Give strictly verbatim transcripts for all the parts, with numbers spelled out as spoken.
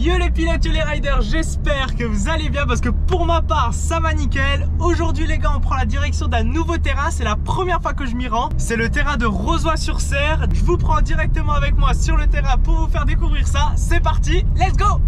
Yo les pilotes, yo les riders, j'espère que vous allez bien parce que pour ma part ça va nickel. Aujourd'hui les gars, on prend la direction d'un nouveau terrain, c'est la première fois que je m'y rends. C'est le terrain de Rozoy-sur-Serre. Je vous prends directement avec moi sur le terrain pour vous faire découvrir ça. C'est parti, let's go!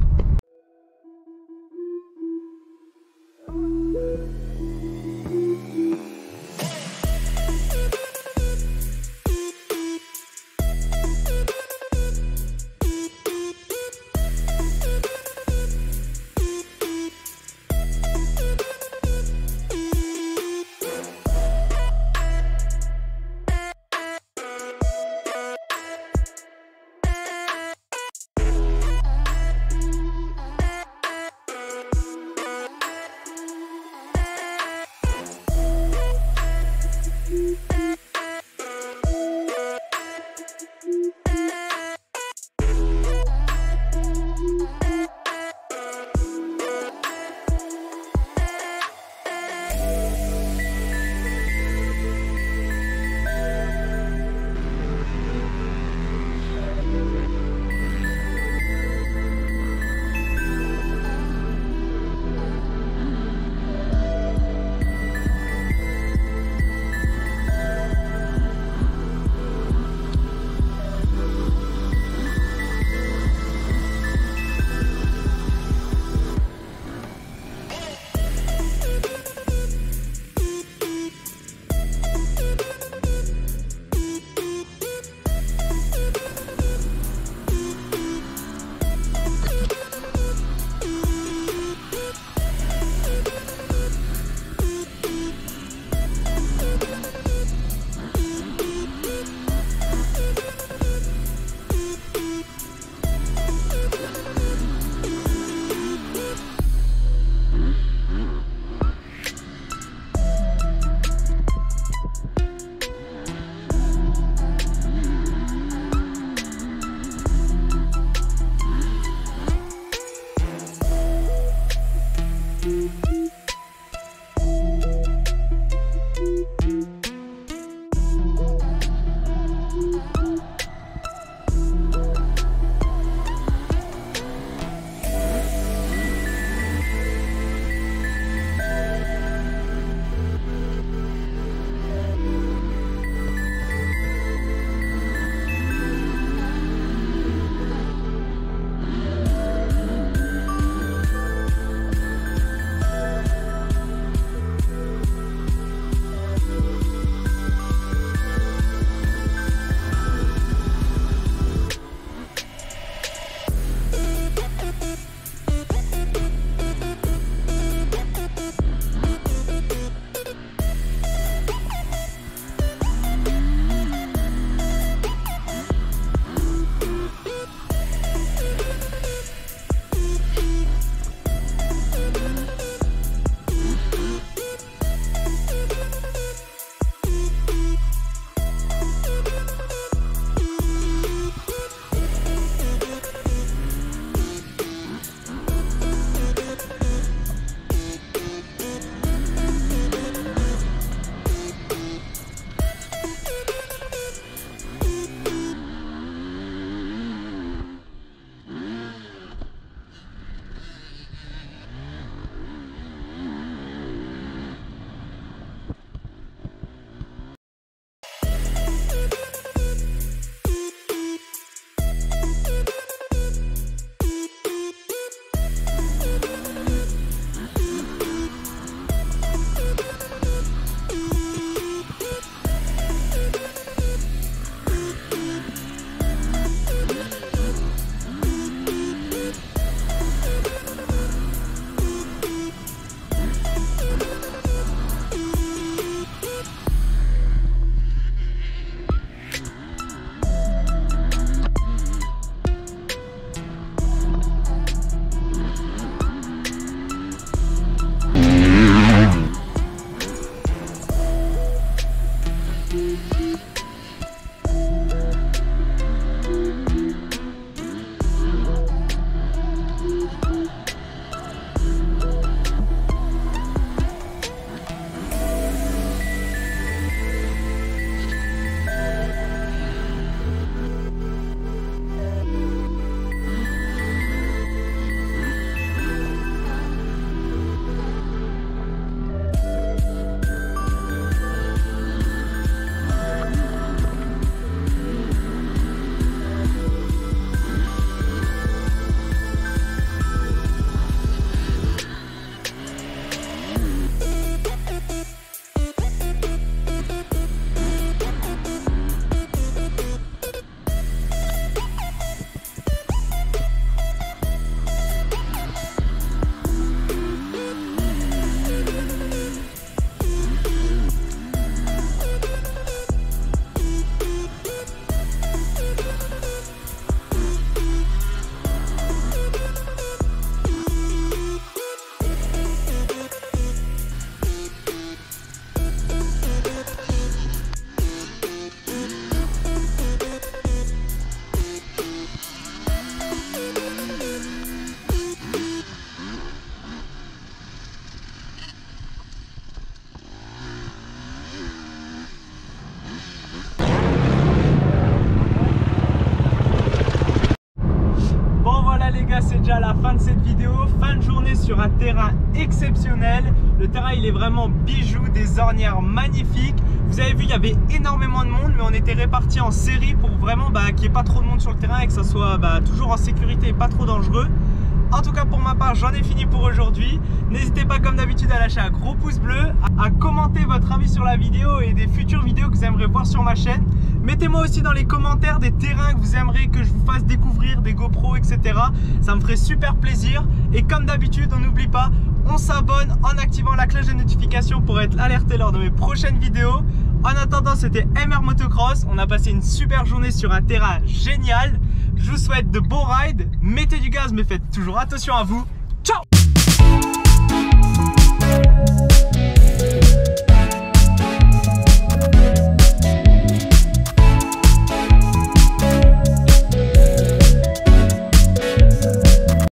Voilà les gars, c'est déjà la fin de cette vidéo. Fin de journée sur un terrain exceptionnel. Le terrain il est vraiment bijou, des ornières magnifiques. Vous avez vu, il y avait énormément de monde, mais on était répartis en série pour vraiment bah, qu'il n'y ait pas trop de monde sur le terrain et que ça soit bah, toujours en sécurité et pas trop dangereux. En tout cas pour ma part j'en ai fini pour aujourd'hui. N'hésitez pas comme d'habitude à lâcher un gros pouce bleu, à commenter votre avis sur la vidéo et des futures vidéos que vous aimeriez voir sur ma chaîne. Mettez-moi aussi dans les commentaires des terrains que vous aimeriez que je vous fasse découvrir, des GoPro, et cetera. Ça me ferait super plaisir. Et comme d'habitude, on n'oublie pas, on s'abonne en activant la cloche de notification pour être alerté lors de mes prochaines vidéos. En attendant, c'était M R Motocross. On a passé une super journée sur un terrain génial. Je vous souhaite de beaux rides. Mettez du gaz, mais faites toujours attention à vous.